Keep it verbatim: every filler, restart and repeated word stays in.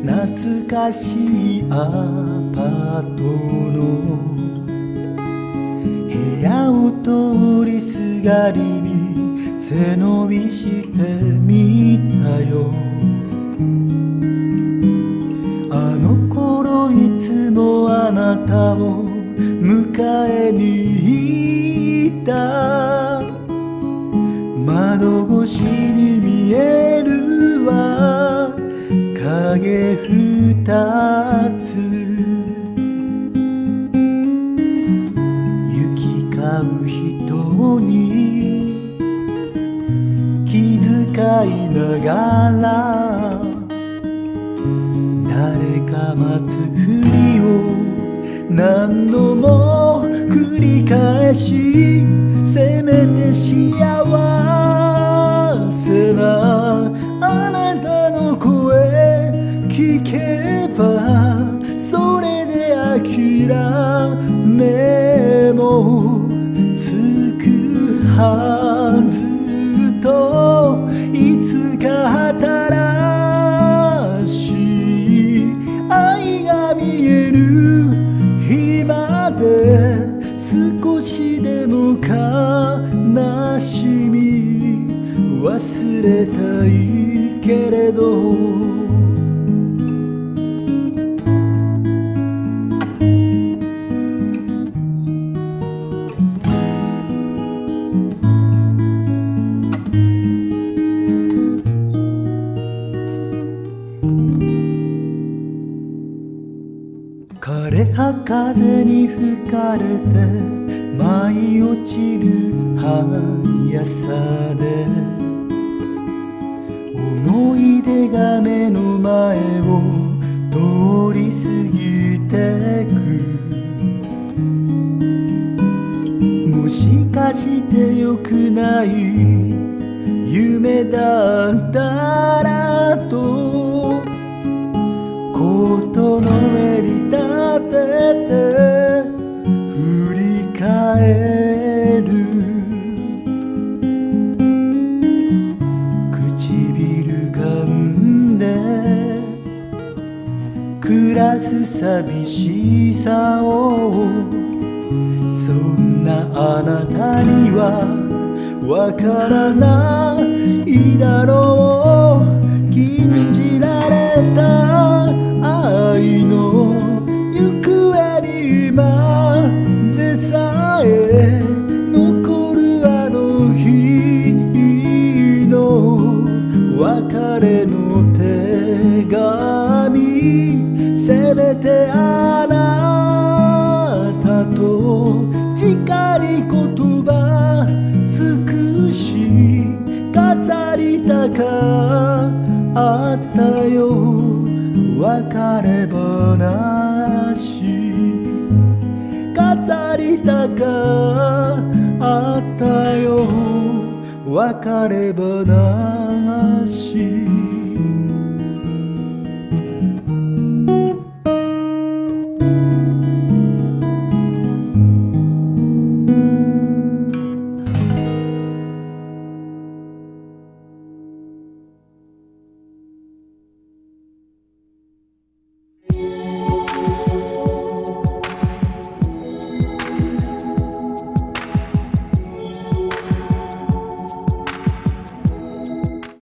懐かしいアパートの部屋を通りすがりに背伸びしてみたよ。あの頃いつもあなたを迎えに行った。窓越しに見えるは影二つ。行き交う人に気遣いながら、誰か待つふりを何度も繰り返し、せめて幸せなあなたの声聞けば、それで諦めもつくはずと、いつか新しい愛が見える日まで、少しでも悲しみ忘れたいけれど、枯葉風に吹かれて舞い落ちる速さで、思い出が目の前を通り過ぎてく。もしかして良くない夢だったらと、コートの襟立てて振り返る。唇噛んで暮らす寂しさを、そんなあなたにはわからないだろう。禁じられた愛の行方に今でさえ残るあの日の別れの手紙、せめてあなたと誓い言葉尽くし飾りたかったよ。別れ話飾りたかったよ。別れ話